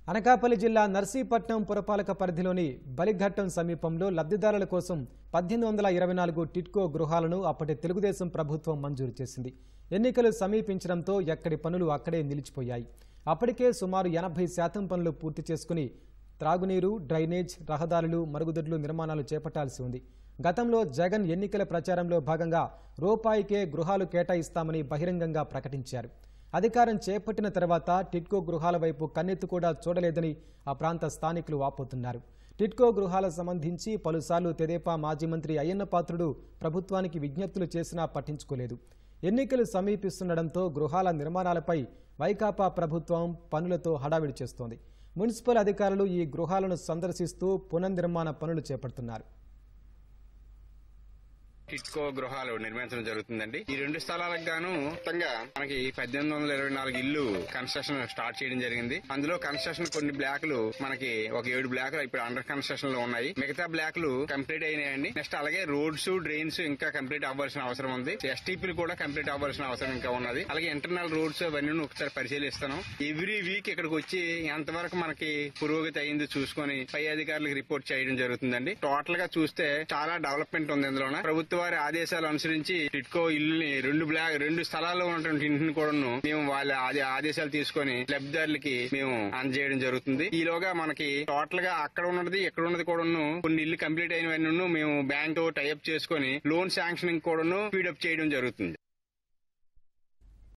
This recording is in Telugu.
అనకాపల్లి జిల్లా నర్సీపట్నం పురపాలక పరిధిలోని బలిఘట్టం సమీపంలో లబ్ధిదారుల కోసం 1824 టిడ్కో గృహాలను అప్పటి తెలుగుదేశం ప్రభుత్వం మంజూరు చేసింది. ఎన్నికలు సమీపించడంతో ఎక్కడి పనులు అక్కడే నిలిచిపోయాయి. అప్పటికే సుమారు 80% పనులు పూర్తి చేసుకుని త్రాగునీరు, డ్రైనేజ్, రహదారులు, మరుగుదొడ్లు నిర్మాణాలు చేపట్టాల్సి ఉంది. గతంలో జగన్ ఎన్నికల ప్రచారంలో భాగంగా రూపాయికే గృహాలు కేటాయిస్తామని బహిరంగంగా ప్రకటించారు. అధికారం చేపట్టిన తర్వాత టిడ్కో గృహాల వైపు కన్నెత్తు కూడా చూడలేదని ఆ ప్రాంత స్థానికులు వాపోతున్నారు. టిడ్కో గృహాలకు సంబంధించి పలుసార్లు తెదేపా మాజీ మంత్రి అయ్యన్న పాత్రుడు ప్రభుత్వానికి విజ్ఞప్తులు చేసినా పట్టించుకోలేదు. ఎన్నికలు సమీపిస్తుండటంతో గృహాల నిర్మాణాలపై వైకాపా ప్రభుత్వం పనులతో హడావిడి చేస్తోంది. మున్సిపల్ అధికారులు ఈ గృహాలను సందర్శిస్తూ పునర్నిర్మాణ పనులు చేపడుతున్నారు. టిడ్కో గృహాలు నిర్మించడం జరుగుతుందండి. ఈ 2 స్థలాలకు గాను మొత్తంగా మనకి 1824 ఇల్లు కన్స్ట్రక్షన్ స్టార్ట్ చేయడం జరిగింది. అందులో కన్స్ట్రక్షన్ కొన్ని బ్లాక్లు మనకి ఒక 7 బ్లాక్లు ఇప్పుడు అండర్ కన్స్ట్రక్షన్ లో ఉన్నాయి. మిగతా బ్లాక్లు కంప్లీట్ అయినాయండి. నెక్స్ట్ అలాగే రోడ్స్, డ్రైన్స్ ఇంకా కంప్లీట్ అవ్వాల్సిన అవసరం ఉంది. ఎస్టీపీలు కూడా కంప్లీట్ అవ్వాల్సిన అవసరం ఇంకా ఉన్నది. అలాగే ఇంటర్నల్ రోడ్స్ అవన్నీ ఒకసారి పరిశీలిస్తాను. ఎవ్రీ వీక్ ఇక్కడికి వచ్చి ఎంతవరకు మనకి పురోగతి అయింది చూసుకొని పై అధికారులకు రిపోర్ట్ చేయడం జరుగుతుందండి. టోటల్ గా చూస్తే చాలా డెవలప్మెంట్ ఉంది. ఇందులో ప్రభుత్వ వారి ఆదేశాలు అనుసరించి టిడ్కో ఇల్లుని 2 స్థలాల్లో ఉన్నటువంటి ఇంటిని కూడా మేము వాళ్ళ ఆదేశాలు తీసుకొని లబ్ధిదారులకి మేము అందజేయడం జరుగుతుంది. ఈలోగా మనకి టోటల్ గా అక్కడ ఉన్నది ఇక్కడ ఉన్నది కూడా కొన్ని ఇల్లు కంప్లీట్ అయినవన్నీ మేము బ్యాంక్ తో టైఅప్ చేసుకుని లోన్ శాంక్షనింగ్ కూడా స్పీడప్ చేయడం జరుగుతుంది.